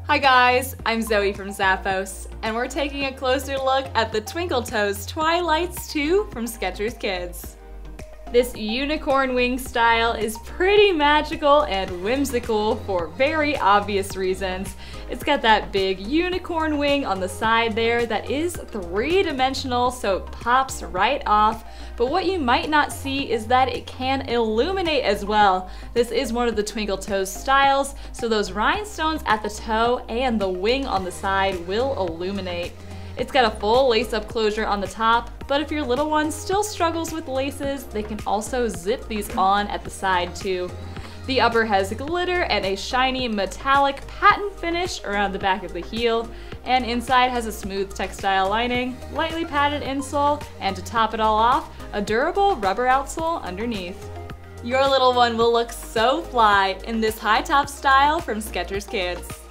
Hi guys, I'm Zoe from Zappos, and we're taking a closer look at the Twinkle Toes Twilights 2 from Skechers Kids. This unicorn wing style is pretty magical and whimsical for very obvious reasons. It's got that big unicorn wing on the side there that is three-dimensional, so it pops right off. But what you might not see is that it can illuminate as well. This is one of the Twinkle Toes styles, so those rhinestones at the toe and the wing on the side will illuminate. It's got a full lace-up closure on the top, but if your little one still struggles with laces, they can also zip these on at the side too. The upper has glitter and a shiny metallic patent finish around the back of the heel, and inside has a smooth textile lining, lightly padded insole, and to top it all off, a durable rubber outsole underneath. Your little one will look so fly in this high top style from Skechers Kids.